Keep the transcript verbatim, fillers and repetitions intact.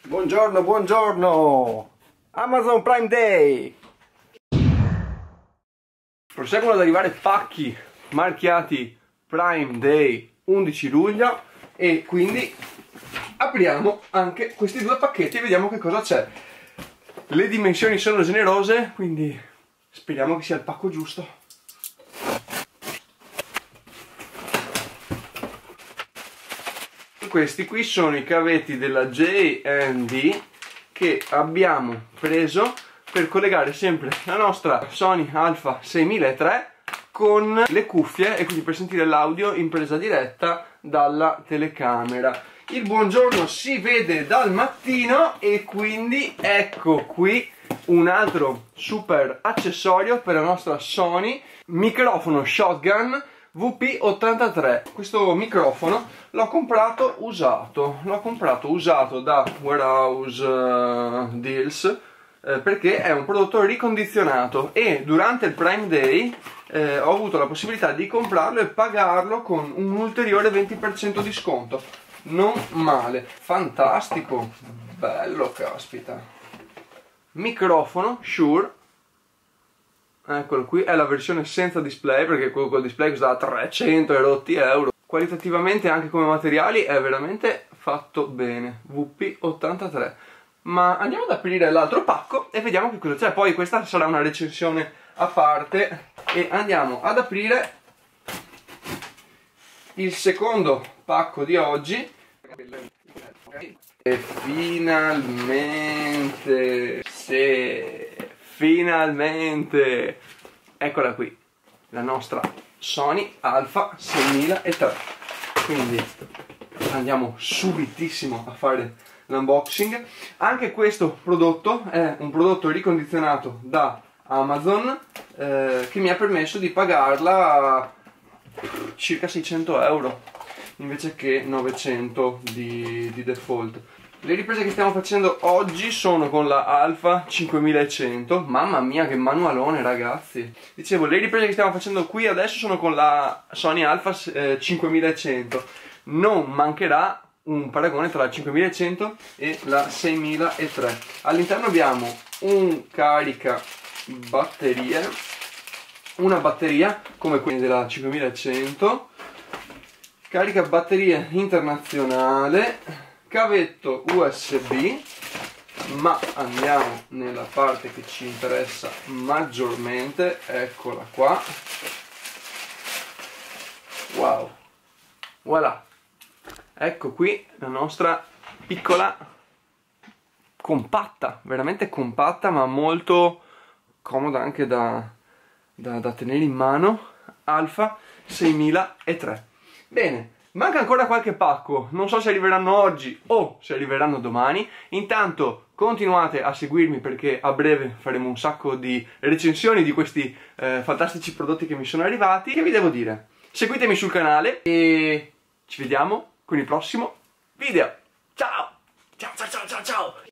Buongiorno, buongiorno! Amazon Prime Day! Proseguono ad arrivare pacchi marchiati Prime Day undici luglio e quindi apriamo anche questi due pacchetti e vediamo che cosa c'è. Le dimensioni sono generose, quindi speriamo che sia il pacco giusto. Questi qui sono i cavetti della J and D che abbiamo preso per collegare sempre la nostra Sony Alpha seiemilatré con le cuffie e quindi per sentire l'audio in presa diretta dalla telecamera. Il buongiorno si vede dal mattino e quindi ecco qui un altro super accessorio per la nostra Sony, microfono shotgun V P ottantatré. Questo microfono l'ho comprato usato, l'ho comprato usato da Warehouse uh, Deals eh, perché è un prodotto ricondizionato e durante il Prime Day eh, ho avuto la possibilità di comprarlo e pagarlo con un ulteriore venti per cento di sconto. Non male, fantastico, bello, caspita. Microfono Shure. Eccolo qui, è la versione senza display perché quello col display costa trecento e rotti euro. Qualitativamente anche come materiali è veramente fatto bene. V P ottantatré. Ma andiamo ad aprire l'altro pacco e vediamo che cosa c'è. Poi questa sarà una recensione a parte e andiamo ad aprire il secondo pacco di oggi. E finalmente, sì, finalmente, eccola qui, la nostra Sony Alpha seiemilatré. Quindi andiamo subitissimo a fare l'unboxing. Anche questo prodotto è un prodotto ricondizionato da Amazon eh, che mi ha permesso di pagarla circa seicento euro invece che novecento di, di default. Le riprese che stiamo facendo oggi sono con la Alpha cinquemilacento. Mamma mia che manualone, ragazzi. Dicevo, le riprese che stiamo facendo qui adesso sono con la Sony Alpha eh, cinquemilacento. Non mancherà un paragone tra la cinquemilacento e la seiemilatré. All'interno abbiamo un carica batterie, una batteria come quella della cinquemilacento, carica batterie internazionale, cavetto U S B, ma andiamo nella parte che ci interessa maggiormente, eccola qua. Wow, voilà, ecco qui la nostra piccola, compatta, veramente compatta ma molto comoda anche da, da, da tenere in mano, Alpha seiemilatré. Bene, manca ancora qualche pacco, non so se arriveranno oggi o se arriveranno domani. Intanto continuate a seguirmi perché a breve faremo un sacco di recensioni di questi eh, fantastici prodotti che mi sono arrivati. Che vi devo dire? Seguitemi sul canale e ci vediamo con il prossimo video. Ciao! Ciao ciao ciao ciao ciao!